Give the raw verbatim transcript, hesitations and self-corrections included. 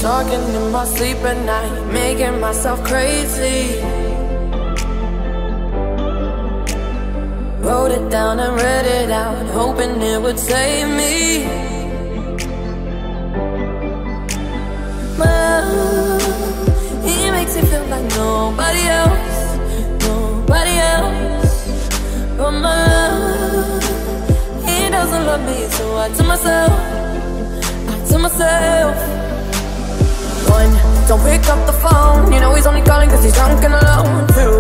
Talking in my sleep at night, making myself crazy. Wrote it down and read it out, hoping it would save me. My love, he makes me feel like nobody else, nobody else. But my love, he doesn't love me, so I tell myself, I tell myself. One, don't pick up the phone, you know he's only calling cause he's drunk and alone. Two,